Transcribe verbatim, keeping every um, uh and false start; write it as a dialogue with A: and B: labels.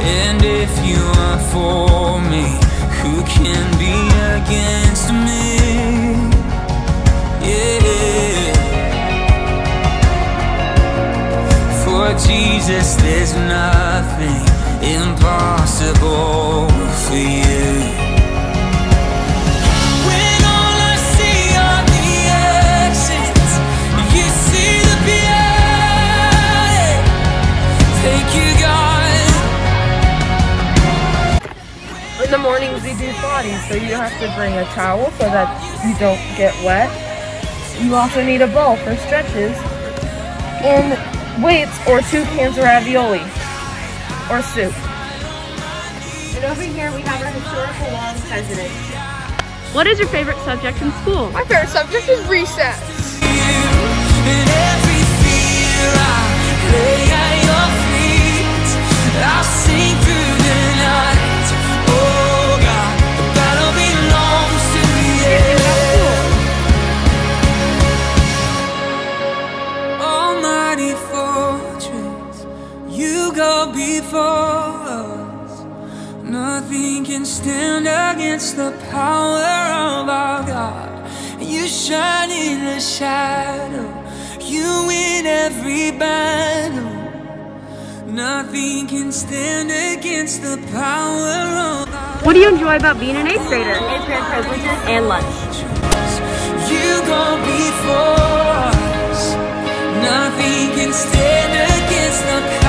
A: And if you are for me, who can be against me? Yeah. For Jesus, there's nothing impossible for you.
B: In the mornings we do Pilates, so you have to bring a towel so that you don't get wet. You also need a bowl for stretches, and weights or two cans of ravioli or soup. And over here we have our historical wall of presidents.
C: What is your favorite subject in school?
B: My favorite subject is recess.
A: I'll sing through the night. Oh God, the battle belongs to you. Almighty fortress, you go before us. Nothing can stand against the power of our God. You shine in the shadow, you win every battle. Nothing can stand against the power of our...
C: What do you enjoy about being an eighth grader? Eighth grade privileges and lunch.
A: You go before us. Nothing can stand against the